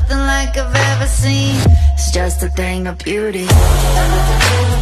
nothing like I've ever seen. It's just a thing of beauty.